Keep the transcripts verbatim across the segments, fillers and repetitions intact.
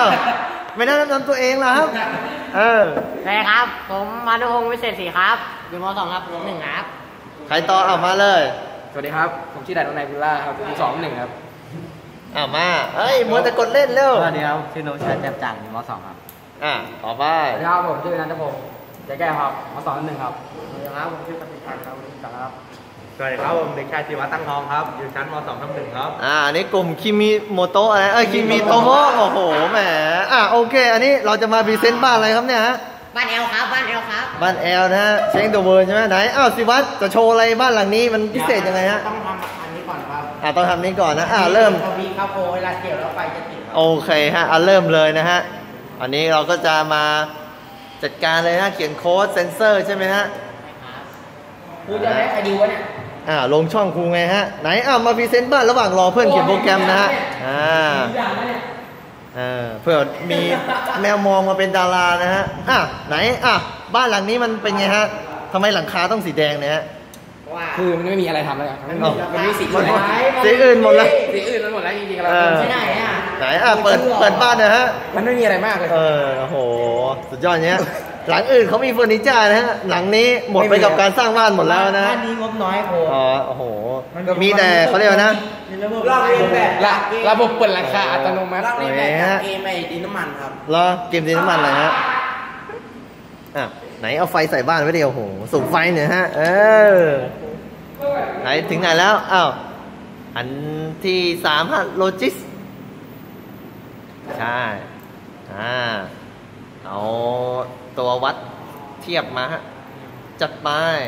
อ้าไม่ได้แนะนำตัวเองเหรอครับเออใช่ครับผมมานุพงศ์วิเศษศรีครับอยู่ม.สองครับหนึ่งครับใครต่อเอามาเลยสวัสดีครับผมชื่อแดนนายพิลล่าครับอยู่สองหนึ่งครับเอามาเฮ้ยมัวแต่กดเล่นเร็วสวัสดีครับชื่อนพชัยแจ่มจังอยู่ม.สองครับอ่ะต่อไปสวัสดีครับผมชื่อนันทพงศ์ใจแก้วครับม.สองหนึ่งครับสวัสดีครับผมชื่อปฏิพันธ์ครับวันนี้จังครับสวัสดีครับผมเด็กชายศิวะตั้งทองครับอยู่ชั้นม.สองทับหนึ่งครับอ่าอันนี้กลุ่มคิมิโมโตะอะไรเอ้ยคิมิโตโมะโอ้โหแหมอ่ะโอเคอันนี้เราจะมาพรีเซนต์บ้านอะไรครับเนี่ยฮะบ้านแอลครับบ้านแอลครับบ้านแอลนะฮะเช้งเดอะเวิร์ใช่ไหมไหนอ้าวสิวัตจะโชว์อะไรบ้านหลังนี้มันพิเศษยังไงฮะต้องทำอันนี้ก่อนครับอ่าต้องทำนี้ก่อนนะอ่าเริ่มเขาบีเข้าโพเวลาเกี่ยวแล้วไฟจะติดโอเคฮะอ่าเริ่มเลยนะฮะอันนี้เราก็จะมาจัดการเลยนะเขียนโค้ดเซนเซอร์ใช่ไหมฮะครูจะให้ใครดูวะเนี่ยอ่าลงช่องครูไงฮะไหนอ้าวมาพรีเซนต์บ้านระหว่างรอเพื่อนเขียนโปรแกรมนะฮะอ่าเออเพื่อมีแมวมองมาเป็นดารานะฮะอ่ะไหนอ่ะบ้านหลังนี้มันเป็นไงฮะทำไมหลังคาต้องสีแดงเนี่ยฮะคือมันไม่มีอะไรทำแล้วมันมีสีอื่นสีอื่นหมดแล้วสีอื่นมันหมดแล้วจริงๆเราไม่ได้อ่ะไหนอ่ะเปิดเปิดบ้านนะฮะมันไม่มีอะไรมากเลยเออโอ้โหสุดยอดเนี้ยหลังอื่นเขามีเฟอร์นิเจอร์นะฮะหลังนี้หมดไปกับการสร้างบ้านหมดแล้วนะบ้านนี้งบน้อยโหอ๋อโอ้โหมีแต่เขาเรียกนะเราเรียนแบบระบบเปิดราคาอัตโนมัติเราเรียนแบบเกมไอ้ดินน้ำมันครับเหรอเกมดินน้ำมันอะไรฮะอ่ะไหนเอาไฟใส่บ้านไว้เดียวโหสูบไฟเนี่ยฮะเออไหนถึงไหนแล้วอ้าวอันที่สามฮะโลจิสใช่อ่าเอาตัววัดเทียบมาฮะจัดไป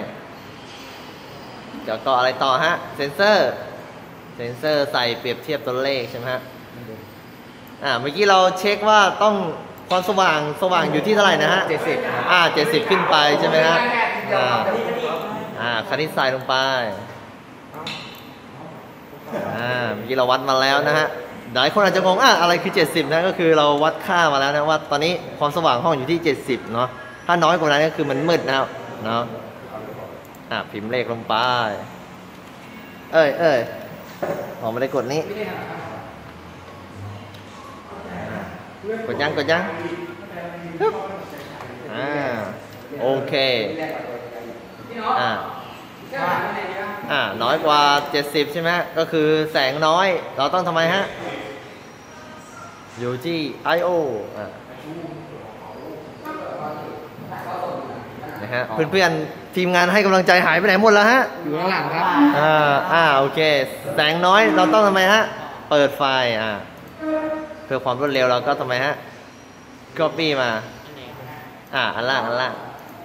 เดี๋ยวก็อะไรต่อฮะเซนเซอร์เซนเซอร์ใส่เปรียบเทียบตัวเลขใช่ไหมฮะอ่าเมื่อกี้เราเช็คว่าต้องความสว่างสว่างอยู่ที่เท่าไหร่นะฮะเจ็ดสิบอ่าเจ็ดสิบขึ้นไปใช่ไหมฮะอ่าอ่าคณิตใส่ลงไปอ่าเมื่อกี้เราวัดมาแล้วนะฮะหลายคนอาจจะงงอ่ะอะไรคือเจ็ดสิบนะก็คือเราวัดค่ามาแล้วนะว่าตอนนี้ความสว่างห้องอยู่ที่เจ็ดสิบเนาะถ้าน้อยกว่านั้นก็คือมันมืดนะครับเนาะอ่ะพิมพ์เลขลงไปเอ้ยเอ้ยผมไม่ได้กดนี้กดยังกดยังอ่าโอเคอ่าอ่าน้อยกว่าเจ็ดสิบใช่ไหมก็คือแสงน้อยเราต้องทำไมฮะอยู่ที่ ไอ โอ อ่านะฮะเพื่อนๆทีมงานให้กำลังใจหายไปไหนหมดแล้วฮะอยู่ข้างหลังครับอ่าอ่าโอเคแสงน้อยเราต้องทำไมฮะเปิดไฟอ่าเพื่อความรวดเร็วเราก็ทำไมฮะ copy มาอ่าอันล่างอันล่าง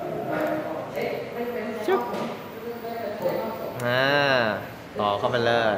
ชุบอ่าต่อเข้าไปเลย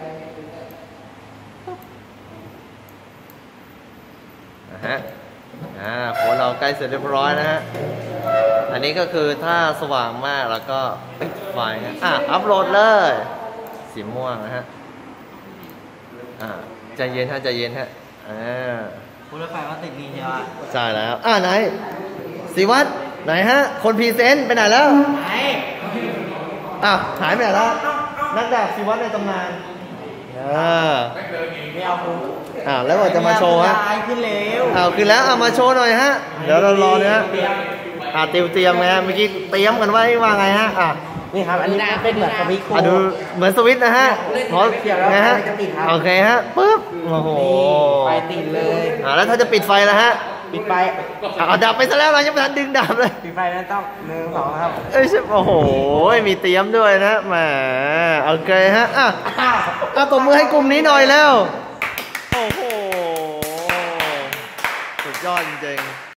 นะฮะอ่าโค้ดเราใกล้เสร็จเรียบร้อยนะฮะอันนี้ก็คือถ้าสว่างมากแล้วก็ปิดไฟนะอ่ะอัพโหลดเลยสีม่วงนะฮะอ่าใจเย็นฮะใจเย็นฮะอ่าคุณรถไฟว่าติดนี่ใช่ไหมใช่แล้วอ่าไหนสิวัตรไหนฮะคนพรีเซนต์ไปไหนแล้วไหนอ้าวหายไปไหนแล้วนักดาบสิวัตรในตำนานอ่าไม่เอาคุณอ่าแล้วว่าจะมาโชว์ฮะขึ้นเร็วอ้าวขึ้นแล้วเอามาโชว์หน่อยฮะเดี๋ยวเรารอนะฮะอ่าเตรียมเตรียมไงฮะเมื่อกี้เตรียมกันไว้ว่าไงฮะอ่ะนี่ครับอันนี้เป็นเหมือนสวิตช์อ่ะดูเหมือนสวิตช์นะฮะพอไงฮะโอเคฮะปึ๊บโอ้โหไฟติดเลยอ่าแล้วถ้าจะปิดไฟแล้วฮะปิดไฟเอาดับไปซะแล้วเรายังไม่ทันดึงดับเลยปิดไฟนั้นต้องหนึ่งสองครับเอ้ยโอ้โหมีเตรียมด้วยนะแหมโอเคฮะอ่ะอ่ะตบมือให้กลุ่มนี้หน่อยแล้วโอ้โหสุดยอดจริงๆ